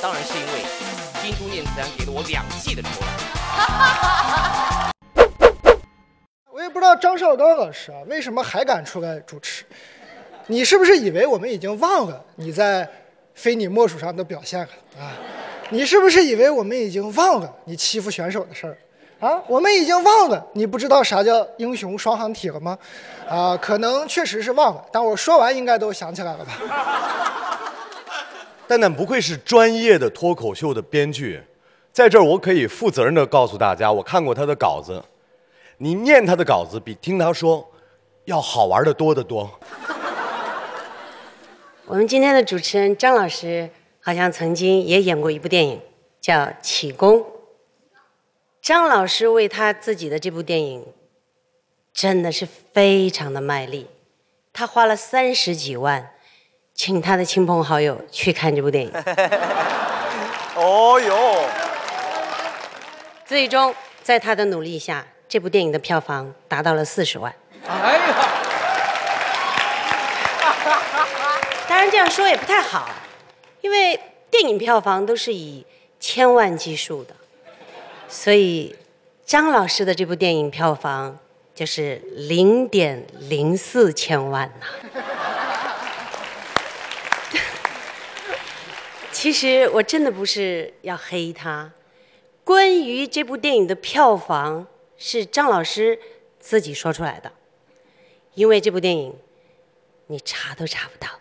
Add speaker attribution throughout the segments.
Speaker 1: 当然是因为京都念慈庵给了我2季的酬劳。
Speaker 2: 我也不知道张绍刚老师啊，为什么还敢出来主持？你是不是以为我们已经忘了你在非你莫属上的表现了啊？你是不是以为我们已经忘了你欺负选手的事儿？啊，我们已经忘了你不知道啥叫英雄双行体了吗？啊，可能确实是忘了，但我说完应该都想起来了吧？
Speaker 3: 蛋蛋不愧是专业的脱口秀的编剧，在这儿我可以负责任的告诉大家，我看过他的稿子，你念他的稿子比听他说要好玩的多得多。
Speaker 4: 我们今天的主持人张老师好像曾经也演过一部电影，叫《启功》。张老师为他自己的这部电影真的是非常的卖力，他花了30几万，请他的亲朋好友去看这部电影。
Speaker 5: 哦哟！
Speaker 4: 最终在他的努力下，这部电影的票房达到了40万。
Speaker 5: 哎呀！
Speaker 4: 当然这样说也不太好，因为电影票房都是以千万计数的，所以张老师的这部电影票房就是0.04千万呐。其实我真的不是要黑他，关于这部电影的票房是张老师自己说出来的，因为这部电影你查都查不到。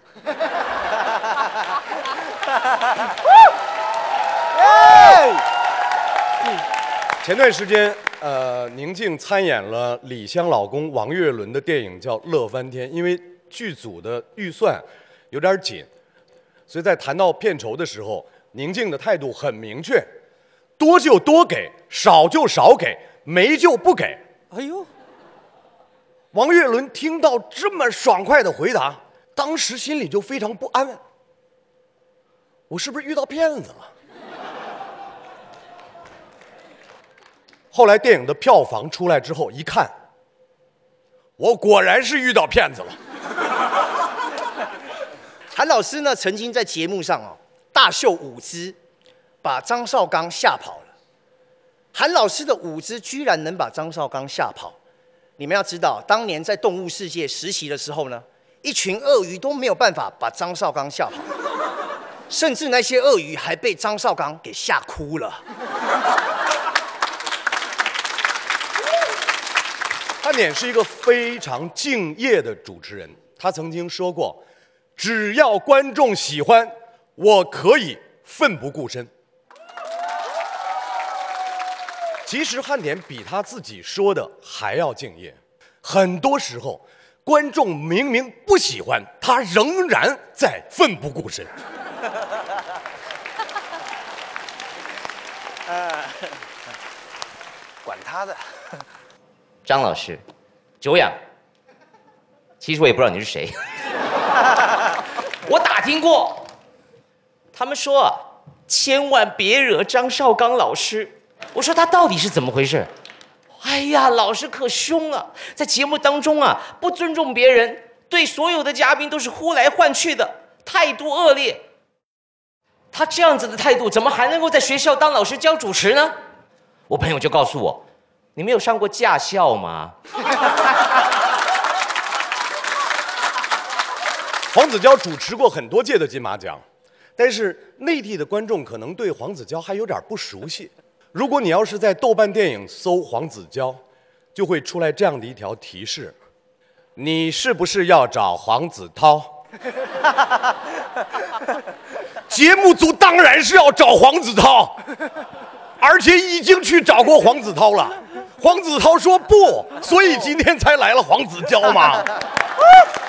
Speaker 3: 前段时间，宁静参演了李湘老公王岳伦的电影叫《乐翻天》，因为剧组的预算有点紧，所以在谈到片酬的时候，宁静的态度很明确，多就多给，少就少给，没就不给。
Speaker 5: 哎呦！
Speaker 3: 王岳伦听到这么爽快的回答，当时心里就非常不安，我是不是遇到骗子了？后来电影的票房出来之后一看，我果然是遇到骗子了。
Speaker 5: 韩老师呢，曾经在节目上大秀舞姿，把张绍刚吓跑了。韩老师的舞姿居然能把张绍刚吓跑，你们要知道，当年在动物世界实习的时候呢，一群鳄鱼都没有办法把张绍刚吓跑，甚至那些鳄鱼还被张绍刚给吓哭了。
Speaker 3: 汉典是一个非常敬业的主持人，他曾经说过，只要观众喜欢，我可以奋不顾身。其实汉典比他自己说的还要敬业，很多时候观众明明不喜欢，他仍然在奋不顾身。
Speaker 5: 管他的。
Speaker 1: 张老师，久仰。其实我也不知道你是谁。我打听过，他们说啊，千万别惹张绍刚老师。我说他到底是怎么回事？哎呀，老师可凶了，在节目当中啊，不尊重别人，对所有的嘉宾都是呼来唤去的，态度恶劣。他这样子的态度，怎么还能够在学校当老师教主持呢？我朋友就告诉我，你没有上过驾校吗？
Speaker 3: 黄子佼主持过很多届的金马奖，但是内地的观众可能对黄子佼还有点不熟悉。如果你要是在豆瓣电影搜黄子佼，就会出来这样的一条提示：你是不是要找黄子韬？节目组当然是要找黄子韬，而且已经去找过黄子韬了。黄子韬说不，所以今天才来了黄子佼嘛。